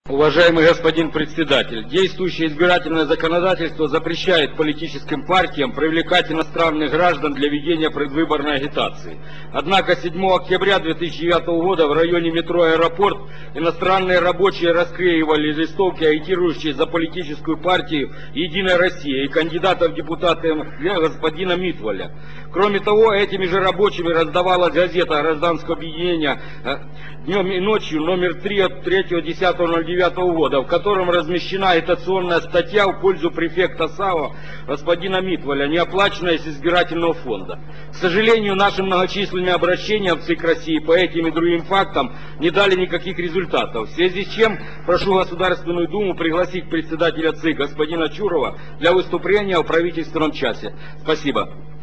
Уважаемый господин председатель, действующее избирательное законодательство запрещает политическим партиям привлекать иностранных граждан для ведения предвыборной агитации. Однако 7 октября 2009 года в районе метро «Аэропорт» иностранные рабочие расклеивали листовки, агитирующие за политическую партию «Единая Россия» и кандидата в депутаты господина Митволя. Кроме того, этими же рабочими раздавалась газета гражданского объединения «Днем и ночью» номер 3 от 3.10.09 года, в котором размещена агитационная статья в пользу префекта САО господина Митволя, не оплаченная из избирательного фонда. К сожалению, наши многочисленные обращения в ЦИК России по этим и другим фактам не дали никаких результатов, в связи с чем прошу Государственную Думу пригласить председателя ЦИК господина Чурова для выступления в правительственном часе. Спасибо.